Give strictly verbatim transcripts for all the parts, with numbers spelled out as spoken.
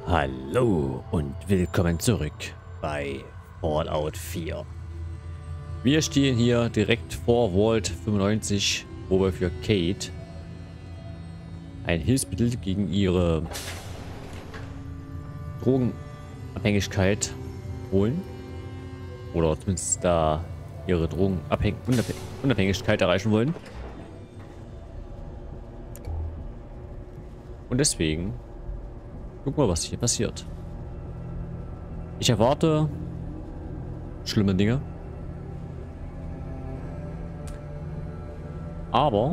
Hallo und willkommen zurück bei Fallout vier. Wir stehen hier direkt vor Vault fünfundneunzig, wo wir für Kate ein Hilfsmittel gegen ihre Drogenabhängigkeit holen. Oder zumindest da ihre Drogenunabhängigkeit erreichen wollen. Und deswegen gucken wir, was hier passiert. Ich erwarte schlimme Dinge. Aber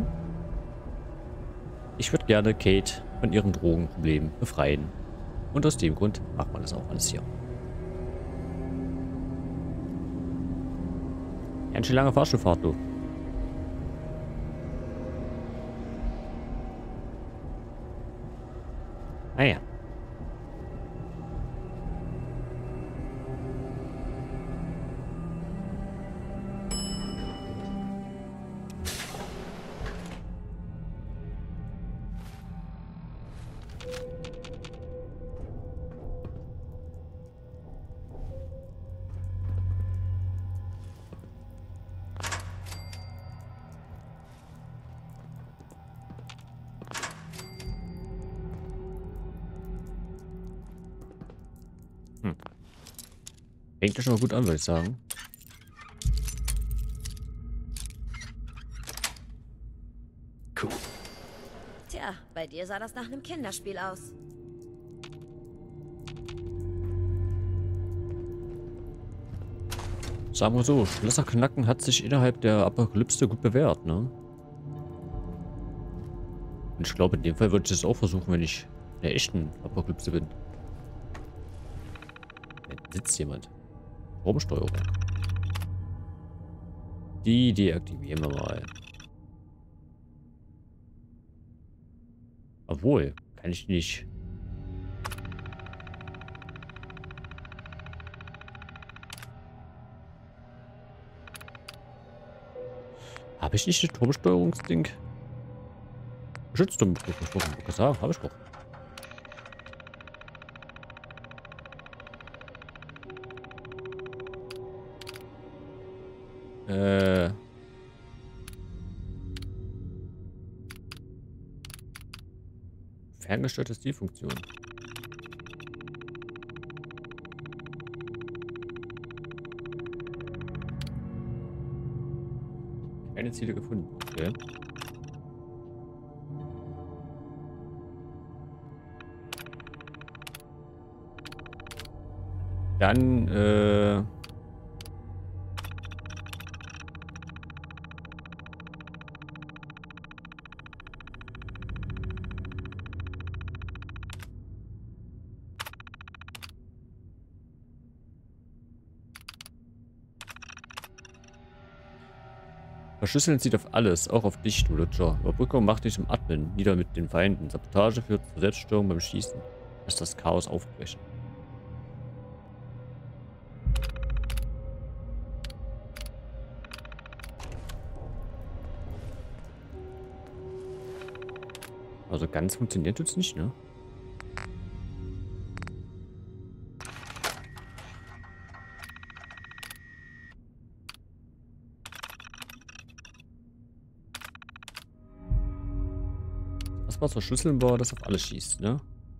ich würde gerne Kate von ihren Drogenproblemen befreien. Und aus dem Grund macht man das auch alles hier. Ganz schön lange Fahrstuhlfahrt, du. Ah ja. Hm. Fängt ja schon mal gut an, würde ich sagen. Cool. Tja, bei dir sah das nach einem Kinderspiel aus. Sagen wir so, Schlösserknacken hat sich innerhalb der Apokalypse gut bewährt, ne? Und ich glaube, in dem Fall würde ich das auch versuchen, wenn ich in der echten Apokalypse bin. Da sitzt jemand. Stromsteuerung. Die deaktivieren wir mal. Obwohl, kann ich nicht. Habe ich nicht das Stromsteuerungsding? Schützturm gesagt, habe ich doch. Äh. Ferngesteuerte Zielfunktion. Keine Ziele gefunden. Okay. Dann, äh... Verschlüsseln zieht auf alles, auch auf dich, du Lutscher. Überbrückung macht dich zum Admin, nieder mit den Feinden. Sabotage führt zur Selbststörung beim Schießen. Lass das Chaos aufbrechen. Also ganz funktioniert jetzt nicht, ne? Das, was verschlüsseln war, das auf alles schießt, ne?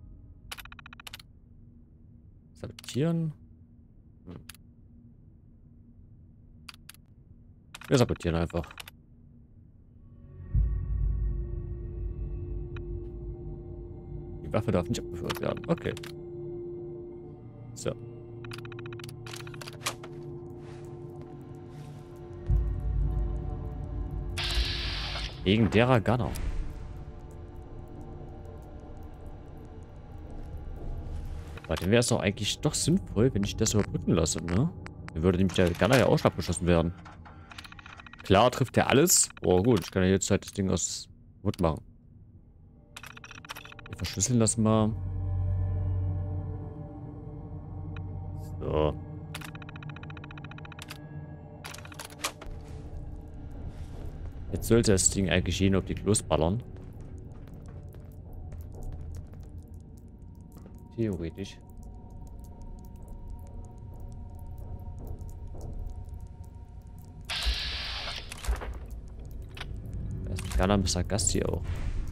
Sabotieren. Hm. Wir sabotieren einfach. Die Waffe darf nicht abgeführt werden. Okay. So. Wegen derer Gunner. Aber dann wäre es doch eigentlich doch sinnvoll, wenn ich das überbrücken lasse, ne? Dann würde nämlich der Gunner ja auch schon abgeschossen werden. Klar trifft der alles. Oh gut, ich kann ja jetzt halt das Ding aus Wood machen. Wir verschlüsseln das mal. So. Jetzt sollte das Ding eigentlich jeden auf die Klos ballern. Theoretisch. Da ist ein kleiner Mister Gast hier auch.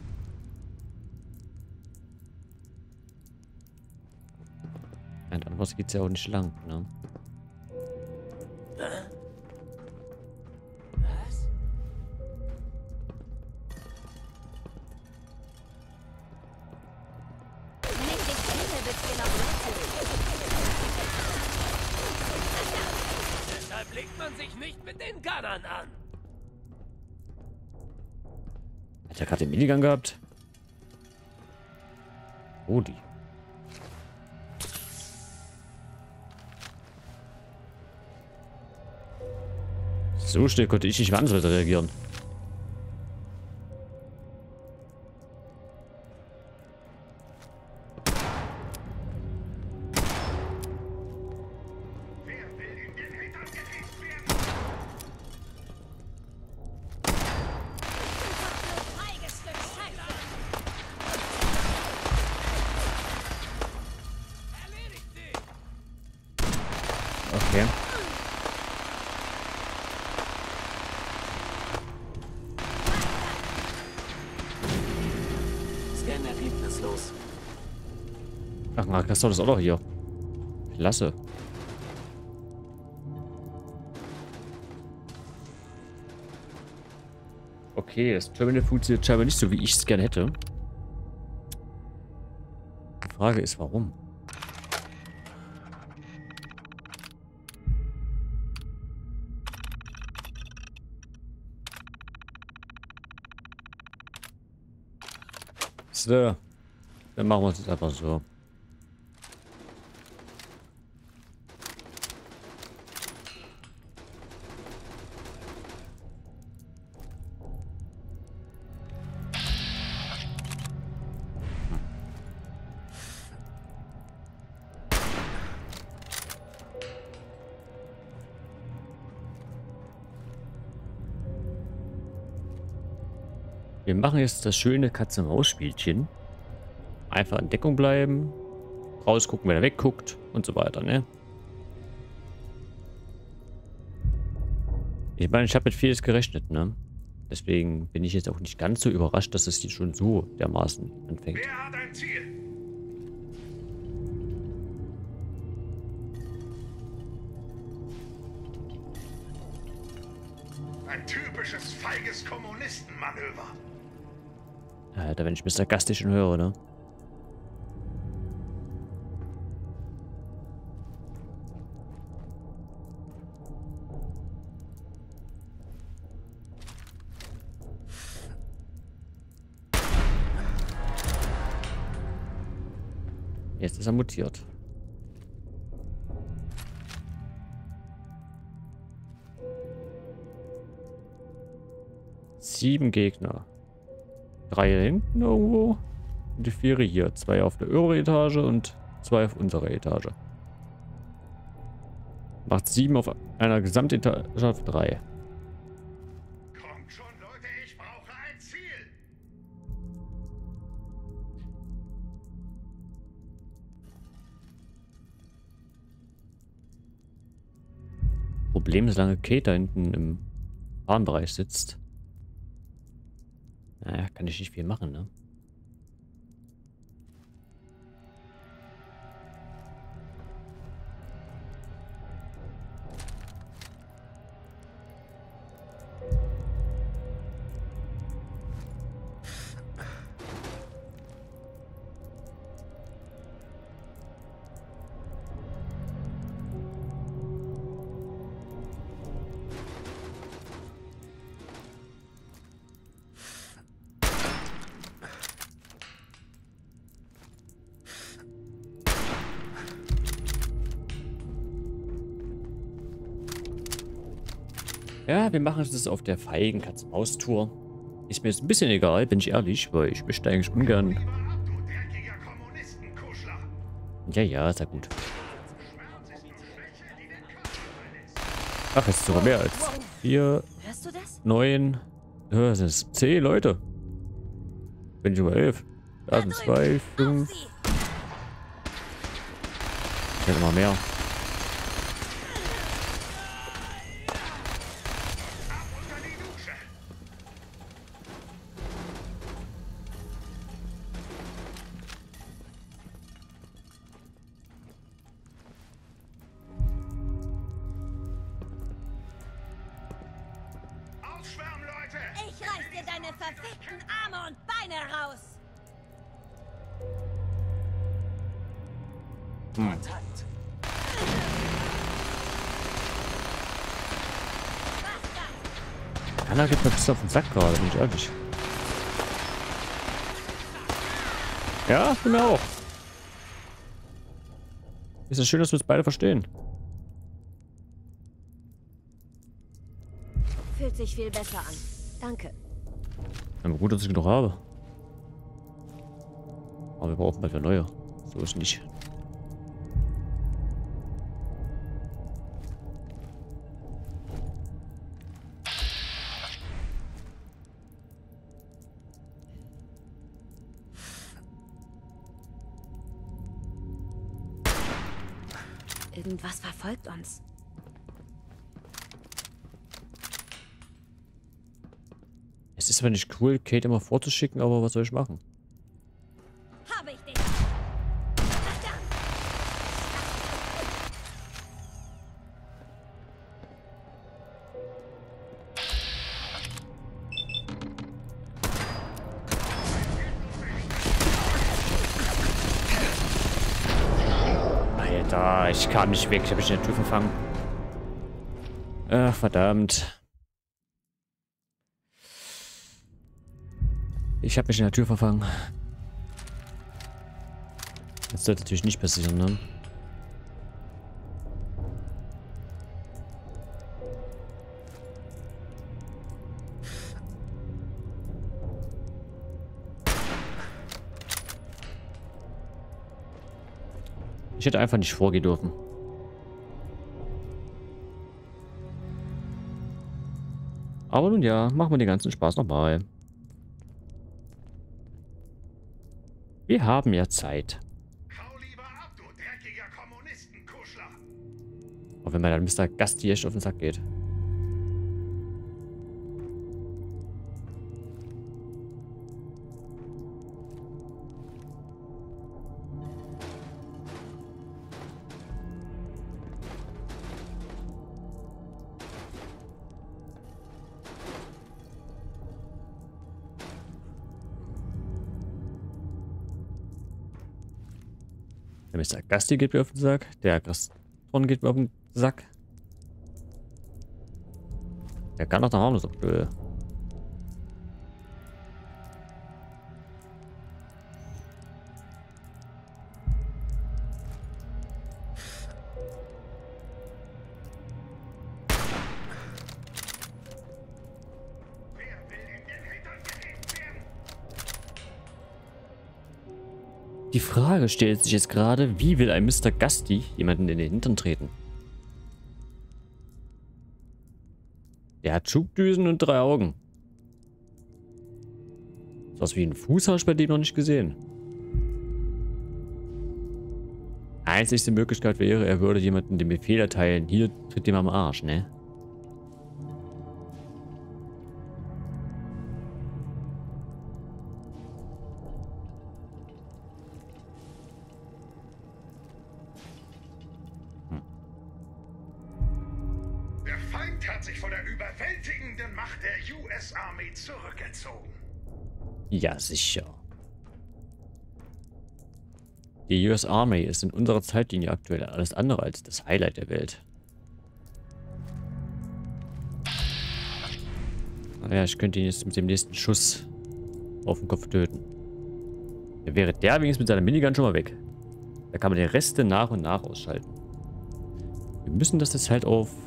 Und anders geht's ja auch nicht lang, ne? Was? Deshalb legt man sich nicht mit den Gunnern an. Hat er gerade den Minigun gehabt? Oh, die. So schnell konnte ich nicht mehr anders reagieren. Okay. Scan ergebnislos. Ach, Mark, das ist auch noch hier. Klasse. Okay, das Terminal funktioniert scheinbar nicht so, wie ich es gerne hätte. Die Frage ist, warum? So. Dann machen wir es jetzt einfach so. Wir machen jetzt das schöne Katze-Maus-Spielchen. Einfach in Deckung bleiben, rausgucken, wenn er wegguckt und so weiter, ne? Ich meine, ich habe mit vieles gerechnet, ne? Deswegen bin ich jetzt auch nicht ganz so überrascht, dass es hier schon so dermaßen anfängt. Wer hat ein Ziel? Ein typisches feiges Kommunistenmanöver. Alter, wenn ich Mister Gasti schon höre, ne? Jetzt ist er mutiert. Sieben Gegner. Drei hier hinten irgendwo. Und die vier hier. Zwei auf der oberen Etage und zwei auf unserer Etage. Macht sieben auf einer Gesamtetage auf drei. Kommt schon, Leute, ich brauche ein Ziel. Problem ist, solange Kate da hinten im Fahnenbereich sitzt. Naja, kann ich nicht viel machen, ne? Ja, wir machen es auf der feigen Katz-Maus-Tour. Ist mir jetzt ein bisschen egal, bin ich ehrlich, weil ich möchte eigentlich ungern. Lieber ab, du dreckiger Kommunistenkuschler. Ja, ja, ist ja gut. Schmerz ist nur Schwäche, die den Körper verlässt. Ach, es ist sogar mehr als vier, Hörst du das? neun. Ja, das sind zehn Leute. Bin ich über elf. Da sind zwei, fünf, Wird immer mehr. Ich reiß dir deine verfickten Arme und Beine raus! Hm. Anna geht mir bis auf den Sack gerade, bin ich ehrlich. Ja, bin mir auch. Ist es schön, dass wir uns beide verstehen. Fühlt sich viel besser an. Danke. Aber gut, dass ich genug habe. Aber wir brauchen bald wieder neue. So ist nicht. Irgendwas verfolgt uns. Es ist zwar nicht cool, Kate immer vorzuschicken, aber was soll ich machen? Habe ich dich! Verdammt! Alter, ich kam nicht weg. Ich habe mich in der Tür verfangen. Ach, verdammt. Ich habe mich in der Tür verfangen. Das sollte natürlich nicht passieren, ne? Ich hätte einfach nicht vorgehen dürfen. Aber nun ja, machen wir den ganzen Spaß nochmal. Wir haben ja Zeit. Hau lieber ab, du dreckiger Kommunistenkuschler. Auch wenn mir dann Mister Gasti echt auf den Sack geht. Der Mister Gasti geht mir auf den Sack. Der Gastron geht mir auf den Sack. Der kann doch noch harmlos aktuell. Wer will in den Hintern gelegt werden? Die Frage stellt sich jetzt gerade, wie will ein Mister Gasti jemanden in den Hintern treten? Der hat Schubdüsen und drei Augen. So was wie ein Fuß habe ich bei dem noch nicht gesehen. Einzigste Möglichkeit wäre, er würde jemanden den Befehl erteilen. Hier, tritt ihm am Arsch, ne? Der Feind hat sich vor der überwältigenden Macht der U S Army zurückgezogen. Ja, sicher. Die U S Army ist in unserer Zeitlinie aktuell alles andere als das Highlight der Welt. Naja, ich könnte ihn jetzt mit dem nächsten Schuss auf den Kopf töten. Dann wäre der wenigstens mit seiner Minigun schon mal weg. Da kann man die Reste nach und nach ausschalten. Wir müssen das jetzt halt auf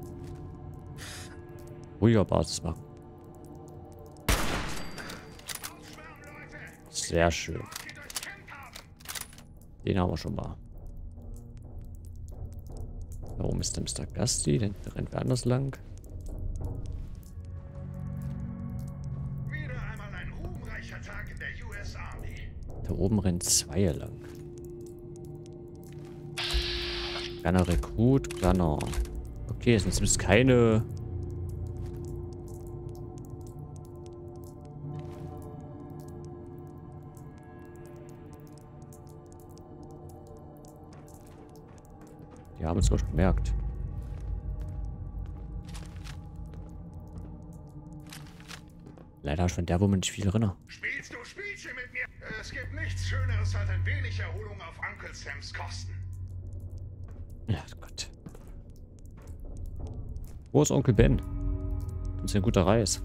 ruhiger Basis machen. Sehr schön. Den haben wir schon mal. Da oben ist der Mister Gasti, den rennt wir anders lang. Wieder einmal ein ruhmreicher Tag in der U S Army. Da oben rennt zwei lang. Gunner Rekrut, Gunner. Okay, es sind zumindest keine... Die haben es schon gemerkt. Leider habe ich von der Woman nicht viel drin. Spielst du Spielchen mit mir? Es gibt nichts Schöneres als ein wenig Erholung auf Uncle Sams Kosten. Ja, Gott. Wo ist Onkel Ben? Das ist ein guter Reis.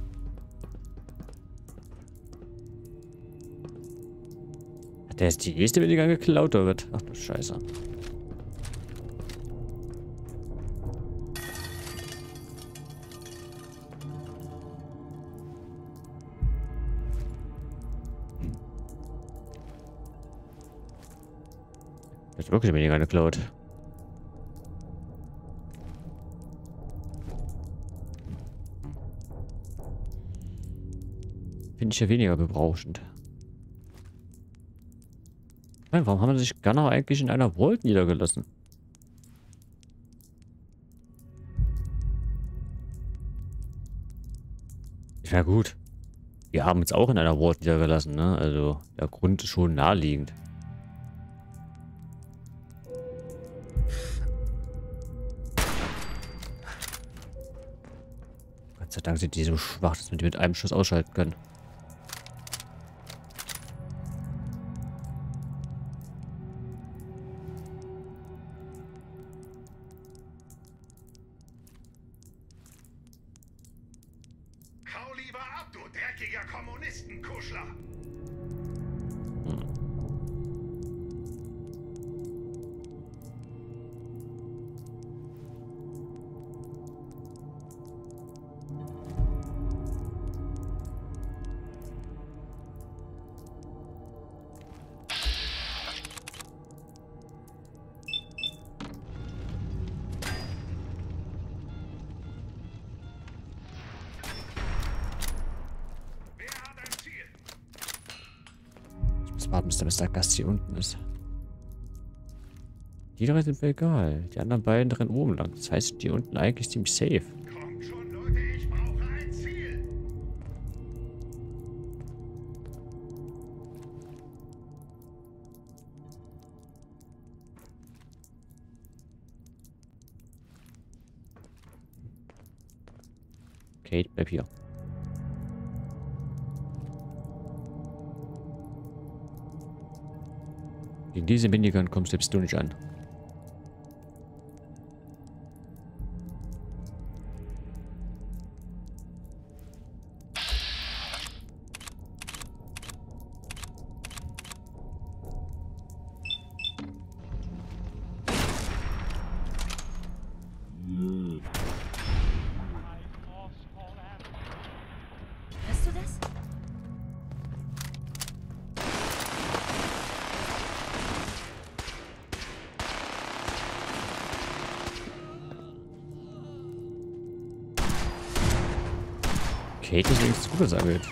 Hat der jetzt die nächste weniger geklaut oder wird? Ach du Scheiße. Das ist wirklich weniger geklaut. Finde ich ja weniger berauschend. Nein, warum haben wir sich Gunner eigentlich in einer Vault niedergelassen? Ja gut. Wir haben uns auch in einer Vault niedergelassen, ne? Also der Grund ist schon naheliegend. Gott sei Dank sind die so schwach, dass wir die mit einem Schuss ausschalten können. Hau lieber ab, du dreckiger Kommunistenkuschler! Warten, bis der Mister Gast hier unten ist. Die drei sind mir egal. Die anderen beiden rennen oben lang. Das heißt, die unten eigentlich ziemlich safe. Kommt schon, Leute, ich brauche ein Ziel! Kate, bleib hier. Gegen diese Minigun kommst selbst du nicht an. Hörst du das? Kate ist wenigstens Gutes angeht.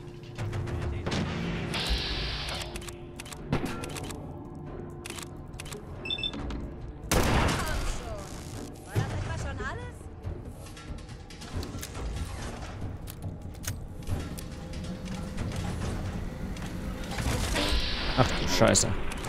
War das etwa schon alles? Ach du Scheiße.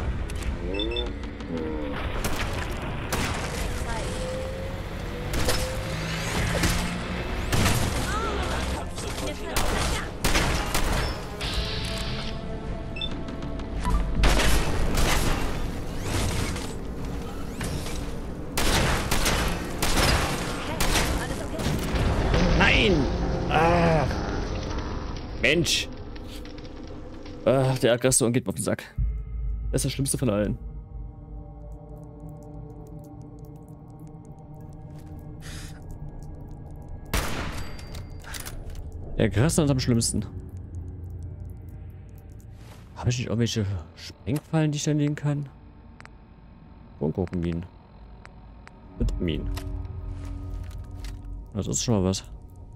Nein! Ah. Mensch! Ah, der Aggressor geht mir auf den Sack. Das ist das Schlimmste von allen. Der Aggressor ist am schlimmsten. Habe ich nicht irgendwelche Sprengfallen, die ich dann legen kann? Kronkorkenminen. Mit Minen. Das ist schon mal was.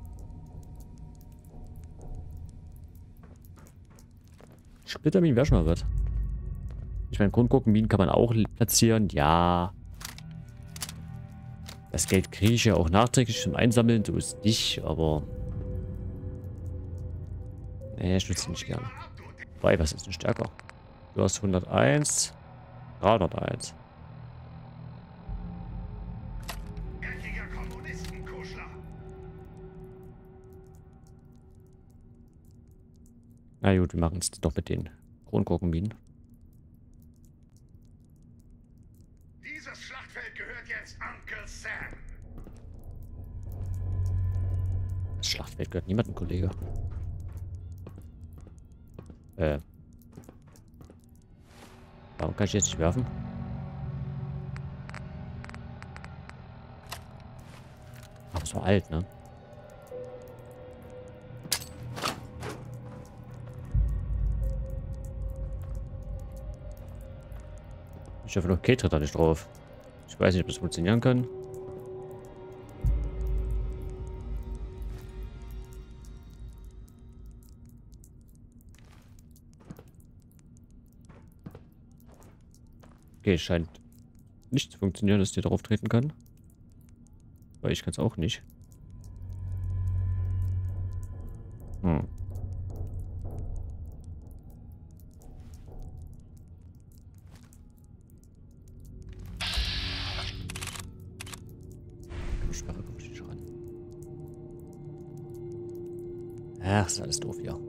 Splitterminen wäre schon mal was. Ich meine, Grundguckenminen kann man auch platzieren. Ja. Das Geld kriege ich ja auch nachträglich zum Einsammeln, so ist nicht, aber... Nee, ich nutze nicht gerne. Wobei, was ist denn stärker? Du hast hunderteins, dreihunderteins. Eckiger Kommunistenkuschler. Na gut, wir machen es doch mit den Kronkorkenminen. Dieses Schlachtfeld gehört jetzt Uncle Sam. Das Schlachtfeld gehört niemandem, Kollege. Äh. Warum kann ich jetzt nicht werfen? Ach, so alt, ne? Ich hoffe noch, Kate tritt da nicht drauf. Ich weiß nicht, ob das funktionieren kann. Okay, es scheint nicht zu funktionieren, dass die darauf treten kann. Weil ich kann es auch nicht. Hm. Sperre komme ich nicht ran. Ach, ist alles doof hier.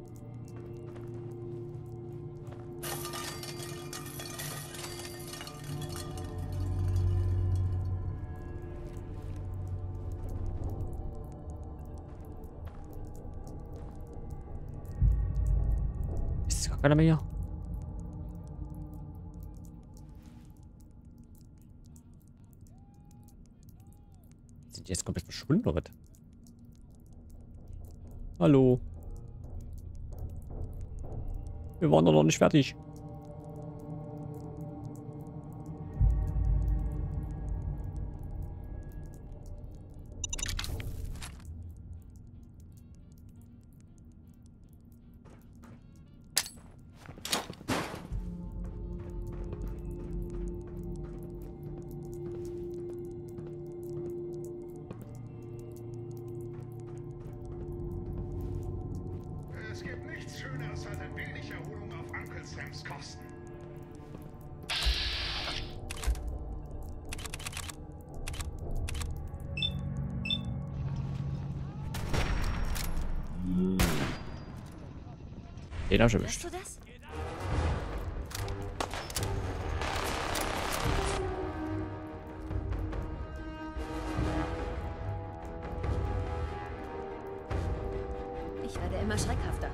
Ist gar keiner mehr hier? Sind die jetzt komplett verschwunden oder was? Hallo? Wir waren doch noch nicht fertig. Es gibt nichts Schöneres als ein wenig Erholung auf Uncle Sams Kosten. Den hab ich erwischt. Hörst du das? Ich werde immer schreckhafter.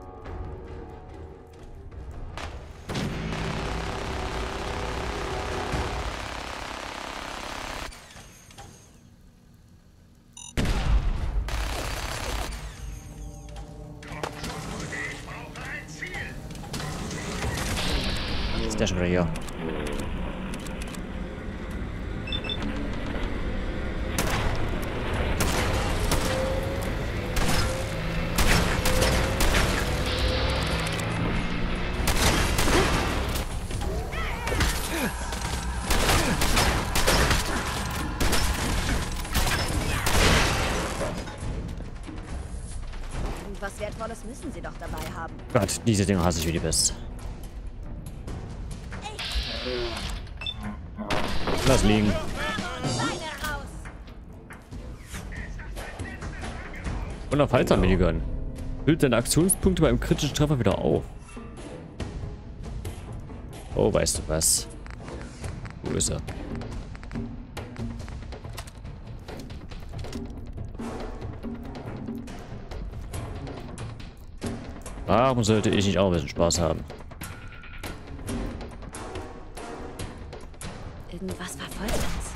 Ich brauche ein Ziel. Ist der schon wieder hier? Was Wertvolles müssen sie doch dabei haben. Gott, diese Dinger hasse ich wie die Pest. Lass liegen. Beine raus! Und auf Halter Minigun. Füllt seine Aktionspunkte beim kritischen Treffer wieder auf. Oh, weißt du was? Wo ist er? Warum sollte ich nicht auch ein bisschen Spaß haben? Irgendwas verfolgt uns.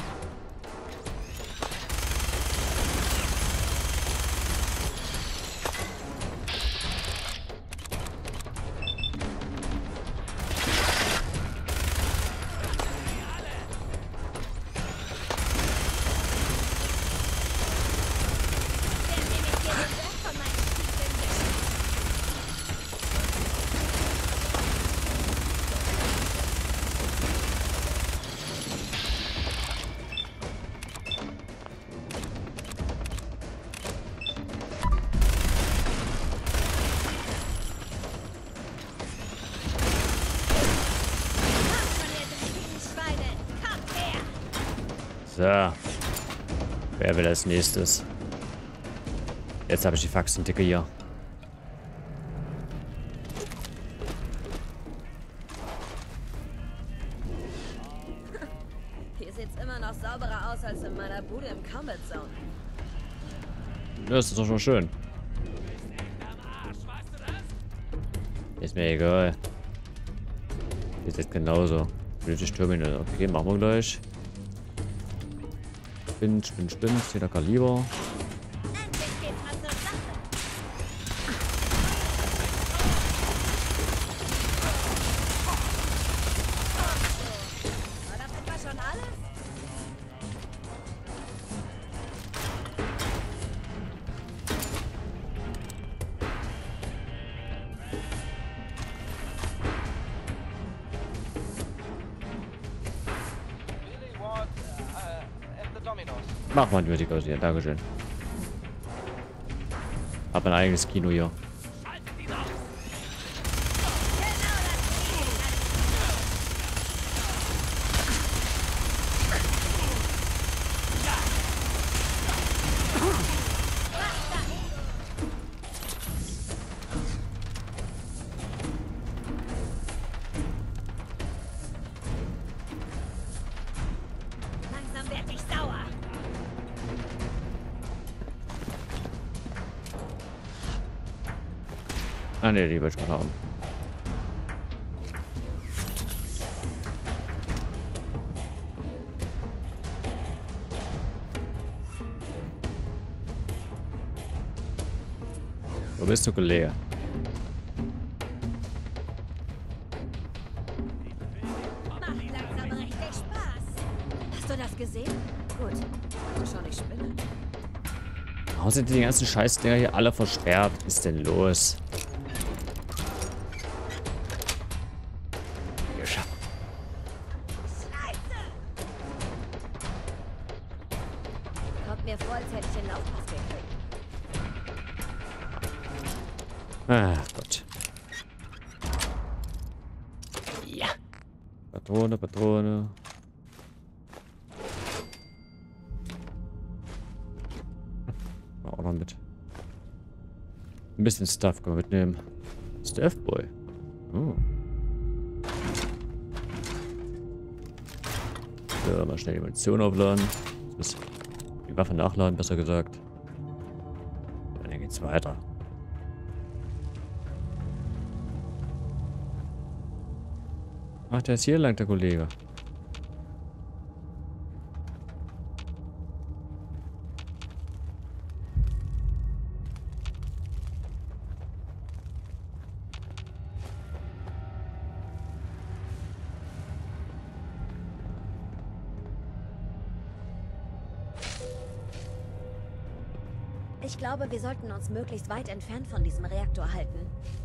So. Wer will als nächstes? Jetzt habe ich die Faxendicke hier. Hier sieht's immer noch sauberer aus als in meiner Bude im Combat Zone. Das ist doch schon schön. Ist mir egal. Ist jetzt genauso. British Terminal. Okay, machen wir gleich. Spinn, spinn, spinn. zehner Kaliber. Endlich geht's mal zur Sache. War das etwa schon alles? Mach mal die Musik aus hier. Dankeschön. Hab ein eigenes Kino hier. Langsam werd ich sauer. Ah ne, die wollte ich mal haben. Wo bist du, Kollege? Macht langsam richtig Spaß. Hast du das gesehen? Gut. Also schon, ich spinne. Warum sind die ganzen Scheißdinger hier alle versperrt? Was ist denn los? Geschafft. Scheiße! Kommt mir vor, als hätte ich den Laufpass gekriegt. Ach Gott. Ja. Patrone, Patrone. Auch noch mit. Ein bisschen Stuff können wir mitnehmen. Stuff Boy. Oh. So, mal schnell die Munition aufladen. Das ist die Waffe nachladen, besser gesagt. Dann geht's weiter. Ach, der ist hier lang, der Kollege. Ich glaube, wir sollten uns möglichst weit entfernt von diesem Reaktor halten.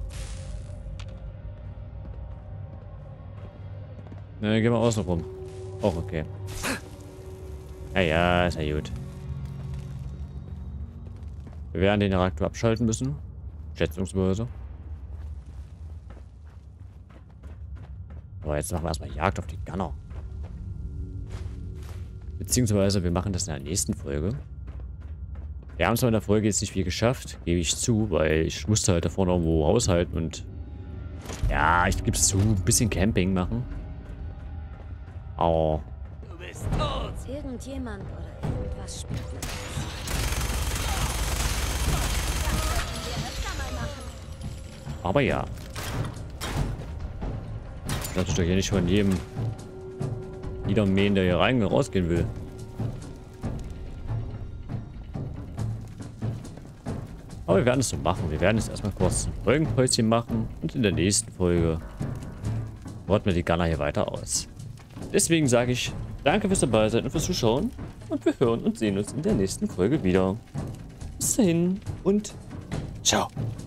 Ne, gehen wir außen rum. Auch okay. Ja, ja, ist ja gut. Wir werden den Reaktor abschalten müssen. Schätzungsweise. Aber jetzt machen wir erstmal Jagd auf die Gunner. Beziehungsweise wir machen das in der nächsten Folge. Wir haben zwar in der Folge jetzt nicht viel geschafft, gebe ich zu, weil ich musste halt da vorne irgendwo haushalten und ja, ich gebe es zu, ein bisschen Camping machen. Oh. Du bist tot. Irgendjemand oder irgendwas spielt mit uns. Das sollten wir öfter mal machen. Aber ja. Ich lasse doch hier nicht von jedem Niedermähen, der hier rein und rausgehen will. Aber wir werden es so machen. Wir werden jetzt erstmal kurz ein Folgenpäuschen machen und in der nächsten Folge rotten wir die Gunner hier weiter aus. Deswegen sage ich danke fürs dabei sein und fürs Zuschauen und wir hören und sehen uns in der nächsten Folge wieder. Bis dahin und ciao.